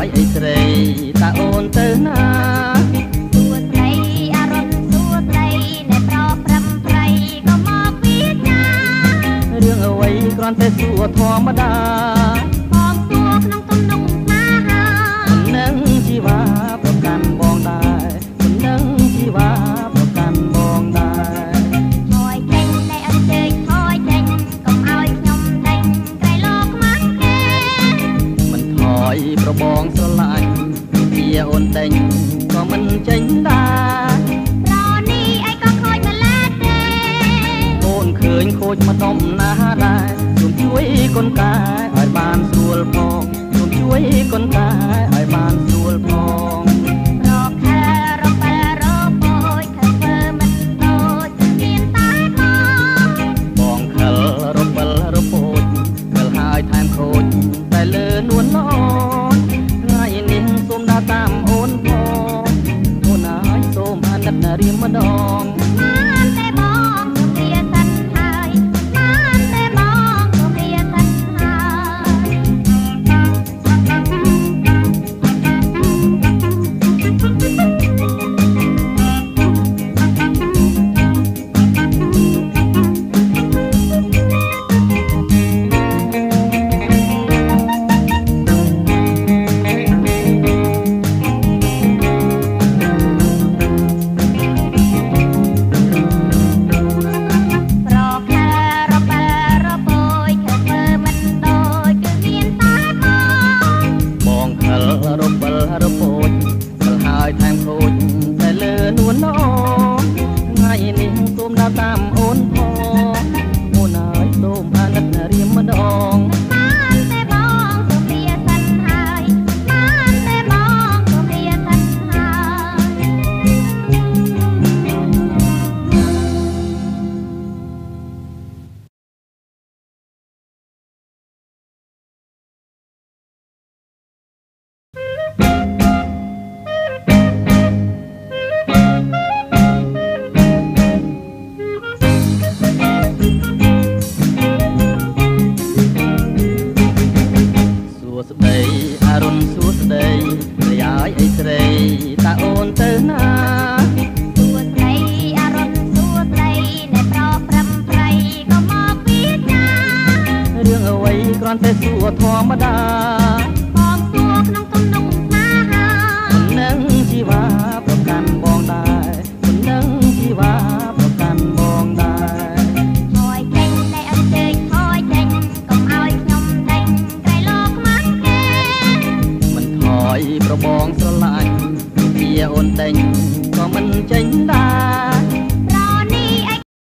អីស្រីតាអូនទៅណាសួស្ដីអរុនសួស្ដីអ្នកប្រព្រឹត្តប្រៃក៏មកពីណារឿងអ្វីគ្រាន់តែសួរធម្មតាបងសួរក្នុងទំនងស្នេហានឹងជីវ៉ាប្រកាន់បងដែរនឹងជីវ៉ាប្រកាន់បងដែរថយចេញតែអត់ជើញថយចេញកុំឲ្យខ្ញុំដេញក្រៃលោកខ្មាស់គេមិនថយប្របងស្រឡាញ់ជាអូនដេញក៏មិនចេញដែរប្រនេះអីក៏ខូចម្លែកទេអូនឃើញខូចមកដុំណាដែរសូមជួយកូនកាយឲ្យបានស្រួលផងសូមជួយកូនកាយឲ្យបានស្រួលផងរកខែរកបែរកបូចខើធ្វើមិនដូចមានតែបងខលរពិលរពូចខលហើយថែមខូចតែលើនួនអូនថ្ងៃនេះសូមដើរតាមអូនផងអូនហើយសូមអាណិតរៀមម្ដងបានតែបងសូមវាសិនហើយបានតែបងសូមវាសិនតាមអូនផងអូនហើយសូមអាណិតរៀមម្ដងបានតែបងសូមវាសិនហើយបានតែបងសូមវាសិនអរុនសួស្ដីប្រយាយអីស្រីតាអូនទៅណាសួស្ដីអរុនសួស្ដីអ្នកប្រព្រឹត្តប្រៃក៏មកពីណារឿងអ្វីគ្រាន់តែសួរធម្មតាបងសួរក្នុងទំនងស្នេហានឹងជីវ៉ាប្រកាន់បងដែរនឹងជីវ៉ាប្រកាន់បងដែរថយចេញតែអត់ជើញថយចេញកុំឲ្យខ្ញុំដេញក្រៃលោកខ្មាស់គេមិនថយប្របងស្រឡាញ់ជាអូនដេញក៏មិនចេញដែរ